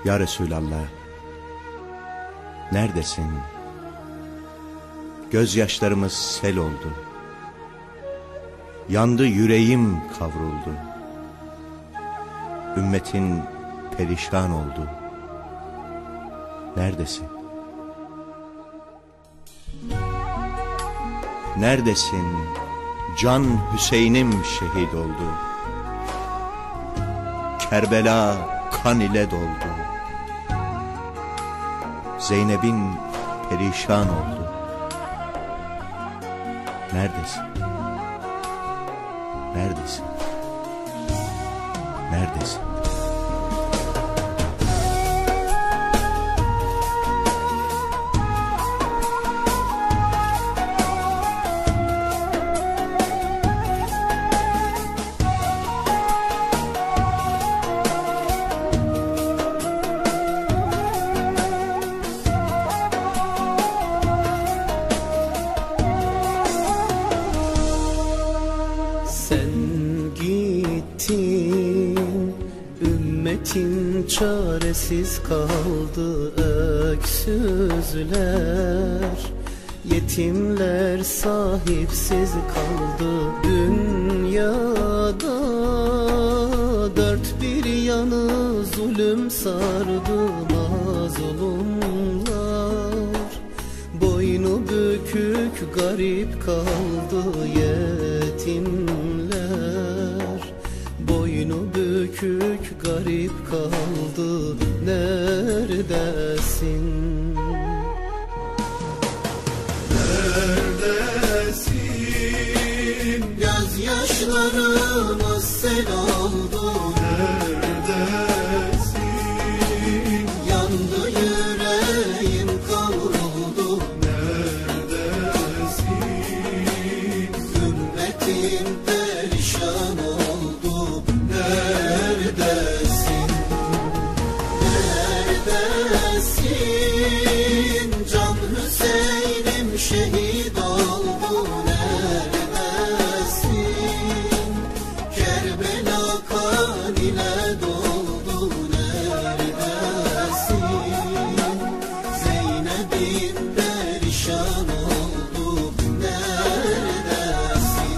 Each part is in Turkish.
Ya Resulallah, neredesin? Gözyaşlarımız sel oldu. Yandı yüreğim kavruldu. Ümmetin perişan oldu. Neredesin? Neredesin? Can Hüseyin'im şehit oldu. Kerbela kan ile doldu. Zeynep'in perişan oldu. Neredesin? Neredesin? Neredesin? Ümmetin çaresiz kaldı, öksüzler, yetimler sahipsiz kaldı. Dünyada dört bir yanı zulüm sardı, mazlumlar boynu bükük garip kaldı. Yetimler boynu bükük garip kaldı. Neredesin? Neredesin? Gözyaşlarımız sel oldu. Neredesin? Yandı yüreğim kavruldu. Neredesin? Ümmetin perişan oldu. Neredesin? Neredesin? Can Hüseyin'im şehit oldu. Neredesin? Kerbela kan ile doldu. Neredesin? Zeynep'in perişan oldu. Neredesin?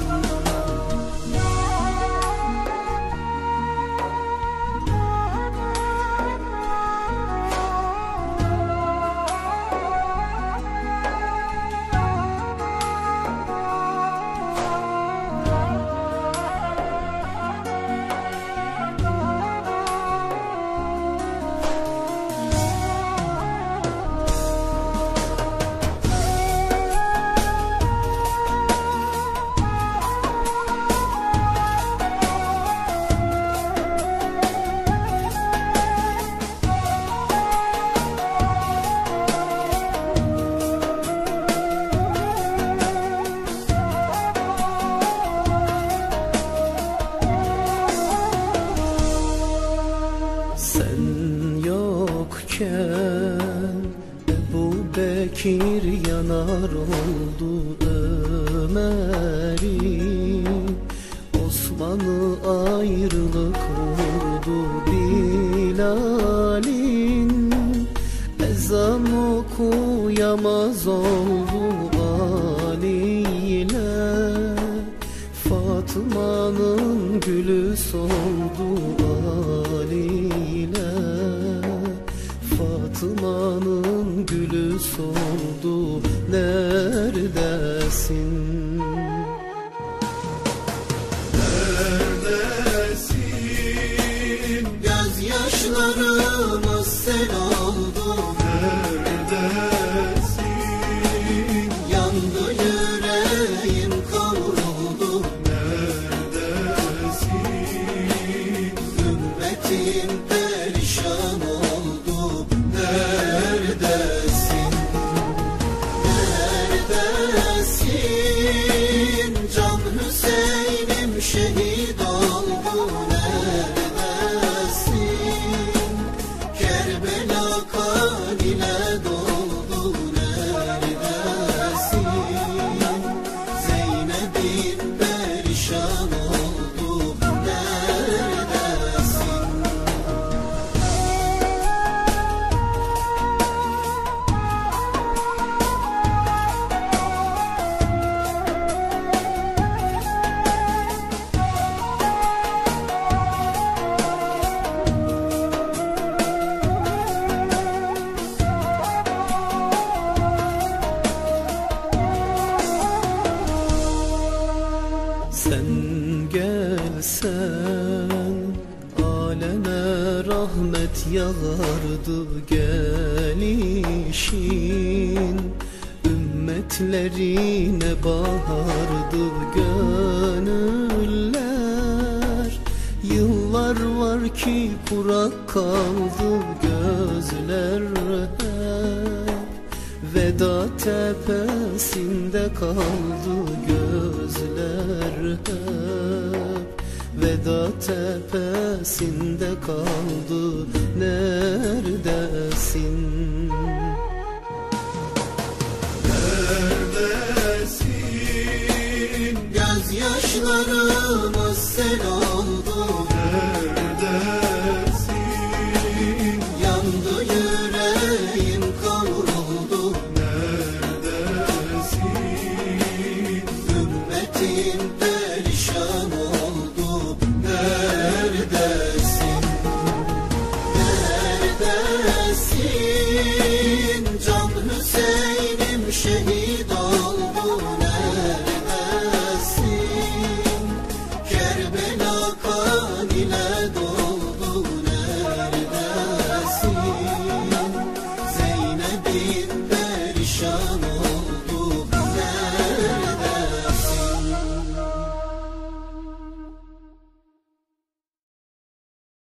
Sen yokken Ebu Bekir yanar oldu. Ömer'i Osman'ı ayrılık vurdu. Bilal'in ezan okuyamaz oldu. Ali ile Fatıma'nın gülü soldu. Ali ile Fatıma'nın gülü soldu. Neredesin? Neredesin? Gözyaşlarımız sel oldu. Neredesin? Yandı yüreğim kavruldu. Neredesin? Ümmetin perişan oldu. Neredesin? Neredesin? Can Hüseyin'im şehit oldu. Neredesin? Kerbela kan ile doldu. Neredesin? Zeynep'in perişan oldu. Neredesin? gelsen aleme rahmet yağardı gelişin, ümmetlerine bahardı gönüller. Yıllar var ki kurak kaldı gözler hep, veda tepesinde kaldı gözler hep, veda tepesinde kaldı. Neredesin? Neredesin? Gözyaşlarımız sel oldu. Neredesin? Yandı yüreğim kavruldu. Neredesin? Ümmetim perişan oldu. Neredesin? Neredesin? Can Hüseyin'im şehit oldu. Neredesin? Kerbela kan ile doldu.